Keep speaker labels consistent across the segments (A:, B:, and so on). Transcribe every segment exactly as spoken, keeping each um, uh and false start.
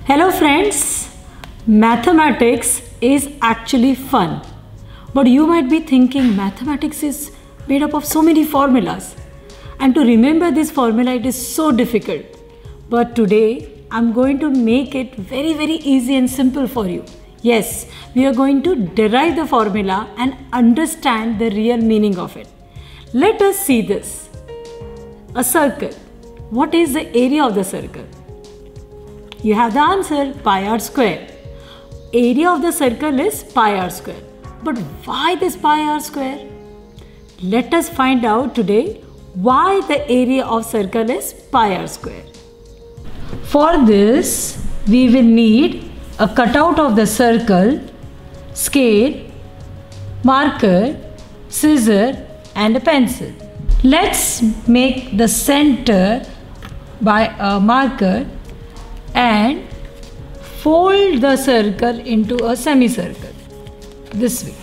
A: Hello friends, mathematics is actually fun. But you might be thinking mathematics is made up of so many formulas. And to remember this formula it is so difficult. But today I'm going to make it very very easy and simple for you. Yes, we are going to derive the formula and understand the real meaning of it. Let us see this. A circle. What is the area of the circle? You have the answer, pi r square. Area of the circle is pi r square. But why this pi r square? Let us find out today why the area of circle is pi r square. For this, we will need a cutout of the circle, scale, marker, scissor and a pencil. Let's make the center by a marker and fold the circle into a semicircle this way.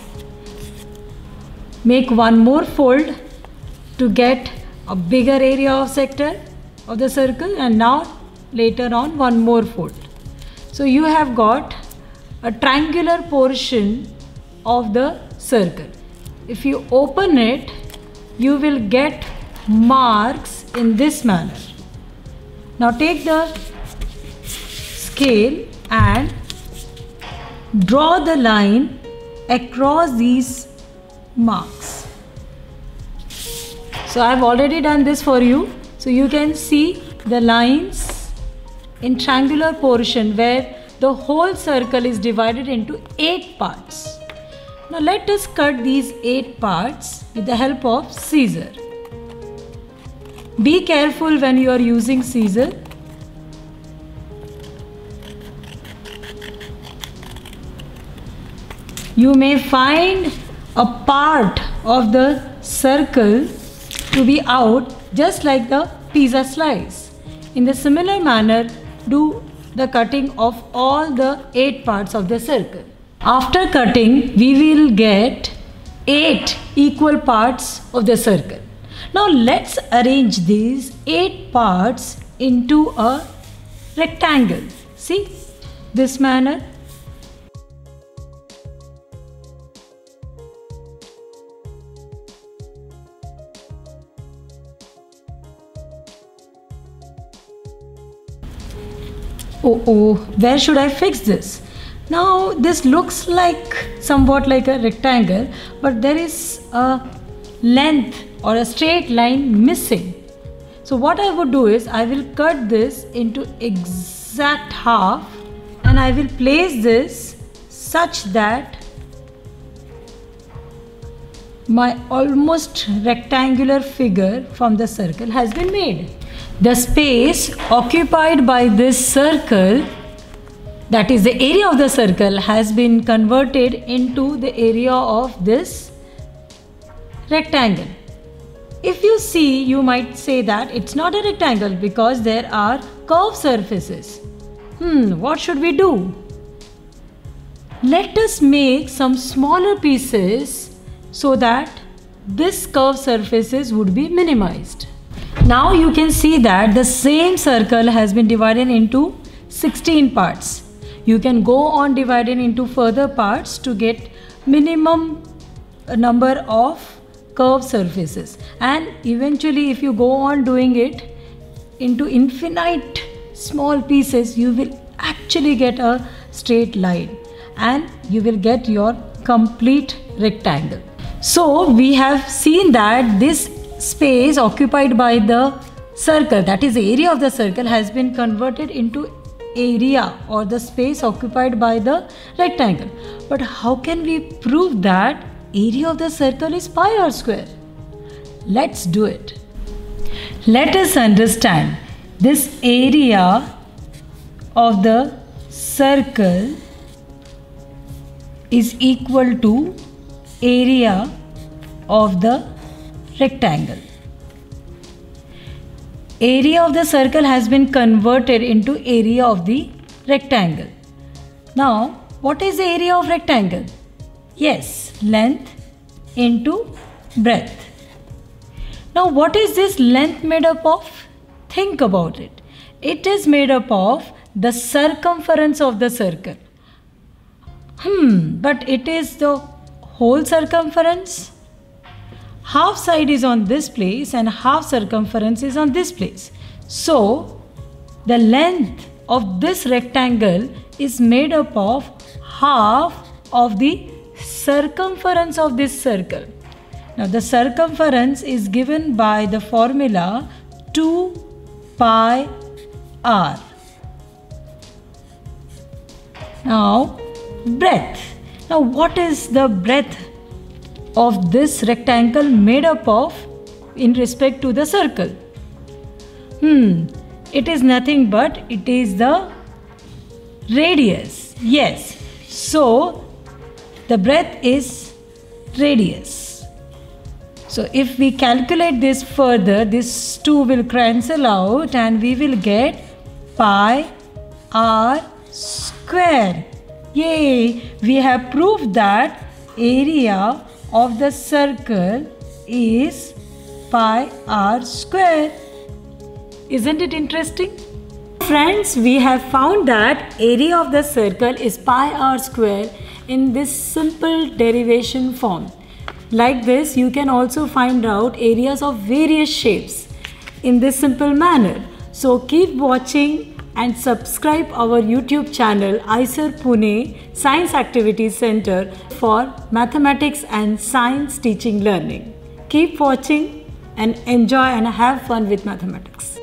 A: Make one more fold to get a bigger area of sector of the circle, and now later on one more fold. So you have got a triangular portion of the circle. If you open it, you will get marks in this manner. Now take the scale and draw the line across these marks. So I have already done this for you. So you can see the lines in triangular portion where the whole circle is divided into eight parts. Now let us cut these eight parts with the help of scissor. Be careful when you are using scissor. You may find a part of the circle to be out, just like the pizza slice. In the similar manner, do the cutting of all the eight parts of the circle. After cutting, we will get eight equal parts of the circle. Now let's arrange these eight parts into a rectangle. See, this manner. Oh, oh, where should I fix this? Now this looks like somewhat like a rectangle, but there is a length or a straight line missing. So what I would do is I will cut this into exact half and I will place this such that my almost rectangular figure from the circle has been made. The space occupied by this circle, that is the area of the circle, has been converted into the area of this rectangle. If you see, you might say that it's not a rectangle because there are curved surfaces. Hmm, what should we do? Let us make some smaller pieces so that this curved surfaces would be minimized. Now you can see that the same circle has been divided into sixteen parts. You can go on dividing into further parts to get minimum number of curved surfaces, and eventually if you go on doing it into infinite small pieces, you will actually get a straight line and you will get your complete rectangle. So we have seen that this space occupied by the circle, that is the area of the circle, has been converted into area or the space occupied by the rectangle. But how can we prove that area of the circle is pi r square? Let's do it. Let us understand this area of the circle is equal to area of the rectangle. Area of the circle has been converted into area of the rectangle. Now, what is the area of rectangle? Yes, length into breadth. Now, what is this length made up of? Think about it. It is made up of the circumference of the circle. Hmm, but it is the whole circumference. Half side is on this place and half circumference is on this place. So, the length of this rectangle is made up of half of the circumference of this circle. Now, the circumference is given by the formula two pi r. Now, breadth. Now, what is the breadth of this rectangle made up of in respect to the circle? Hmm, it is nothing but it is the radius. Yes, so the breadth is radius. So if we calculate this further, this two will cancel out and we will get pi r square. Yay! We have proved that area of the circle is pi r square. Isn't it interesting? Friends, we have found that area of the circle is pi r square in this simple derivation form. Like this, you can also find out areas of various shapes in this simple manner. So keep watching and subscribe our YouTube channel I I S E R Pune Science Activities Center for mathematics and science teaching learning. Keep watching and enjoy and have fun with mathematics.